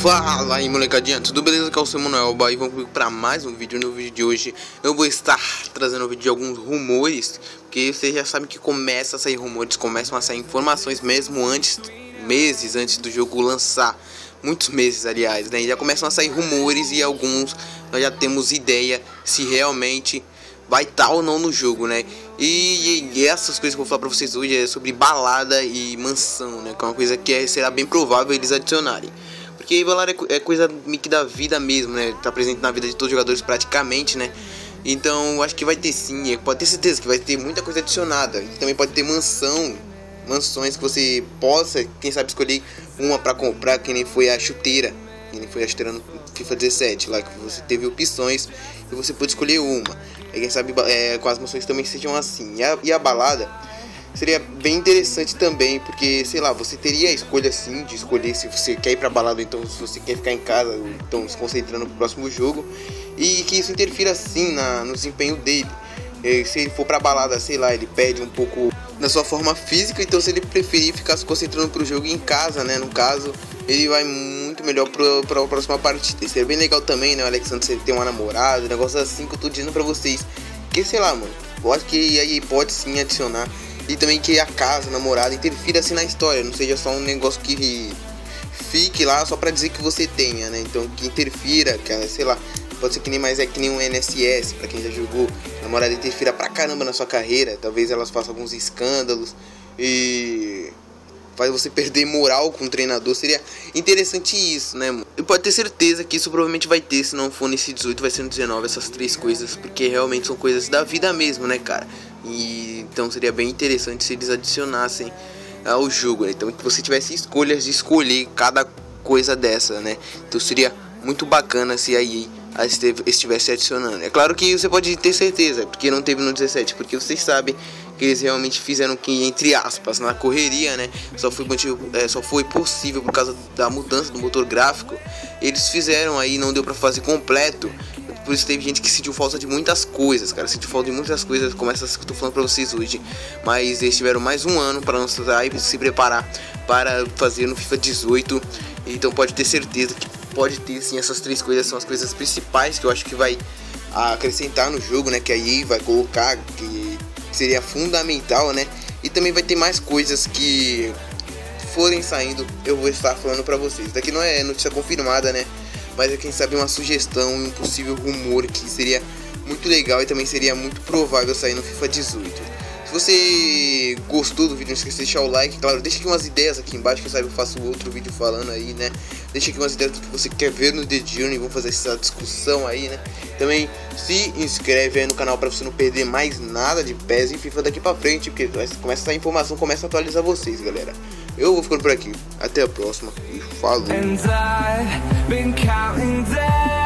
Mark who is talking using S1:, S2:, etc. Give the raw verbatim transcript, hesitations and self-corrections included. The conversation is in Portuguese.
S1: Fala aí, molecadinha, tudo beleza? Que é o seu Manuel e vamos comigo para mais um vídeo. No vídeo de hoje eu vou estar trazendo um vídeo de alguns rumores, porque vocês já sabem que começa a sair rumores, começam a sair informações mesmo antes, meses antes do jogo lançar, muitos meses aliás, né? E já começam a sair rumores e alguns nós já temos ideia se realmente vai estar ou não no jogo, né? E, e essas coisas que eu vou falar pra vocês hoje é sobre balada e mansão, né? Que é uma coisa que é, será bem provável eles adicionarem. Porque balada é, é coisa meio que da vida mesmo, né? Tá presente na vida de todos os jogadores praticamente, né? Então eu acho que vai ter sim, pode ter certeza que vai ter muita coisa adicionada. E também pode ter mansão, mansões que você possa, quem sabe, escolher uma pra comprar, que nem foi a chuteira. Que nem foi a chuteira no FIFA dezessete, lá que você teve opções e você pôde escolher uma. E quem sabe é, com as mansões também sejam assim. E a, e a balada seria bem interessante também, porque, sei lá, você teria a escolha sim de escolher se você quer ir pra balada, então se você quer ficar em casa, ou então se concentrando no próximo jogo, e que isso interfira sim na, no desempenho dele. E se ele for pra balada, sei lá, ele perde um pouco da sua forma física, então se ele preferir ficar se concentrando pro jogo em casa, né, no caso, ele vai muito melhor pro, pra próxima partida. Seria bem legal também, né, o Alexandre, se ele tem uma namorada, um negócio assim que eu tô dizendo pra vocês. Que, sei lá, mano, eu acho que aí pode sim adicionar. E também que a casa, a namorada, interfira assim na história, não seja só um negócio que fique lá só pra dizer que você tenha, né? Então que interfira, que, sei lá, pode ser que nem mais é que nem um N S S, pra quem já jogou, a namorada interfira pra caramba na sua carreira, talvez elas façam alguns escândalos e faz você perder moral com o treinador. Seria interessante isso, né, mano? E pode ter certeza que isso provavelmente vai ter, se não for nesse dezoito, vai ser no dezenove, essas três coisas, porque realmente são coisas da vida mesmo, né, cara? E então seria bem interessante se eles adicionassem ao jogo, né? Então que você tivesse escolhas de escolher cada coisa dessa, né? Então seria muito bacana se a E A estivesse adicionando. É claro que você pode ter certeza, porque não teve no dezessete, porque vocês sabem que eles realmente fizeram que, entre aspas, na correria, né? Só foi, é, só foi possível por causa da mudança do motor gráfico. Eles fizeram aí, não deu pra fazer completo. Por isso teve gente que sentiu falta de muitas coisas, cara. Sentiu falta de muitas coisas, como essas que eu tô falando pra vocês hoje. Mas eles tiveram mais um ano para lançar e se preparar para fazer no FIFA dezoito. Então pode ter certeza que pode ter sim, essas três coisas são as coisas principais que eu acho que vai acrescentar no jogo, né? Que a E A vai colocar, que seria fundamental, né? E também vai ter mais coisas que forem saindo, eu vou estar falando pra vocês. Daqui não é notícia confirmada, né? Mas é, quem sabe, uma sugestão, um possível rumor que seria muito legal e também seria muito provável sair no FIFA dezoito. Se você gostou do vídeo, não esqueça de deixar o like. Claro, deixa aqui umas ideias aqui embaixo, que sabe eu faço outro vídeo falando aí, né? Deixa aqui umas ideias do que você quer ver no The Journey, vamos fazer essa discussão aí, né? Também se inscreve aí no canal para você não perder mais nada de P E S e FIFA daqui pra frente, porque começa a informação, começa a atualizar vocês, galera. Eu vou ficando por aqui, até a próxima e falou!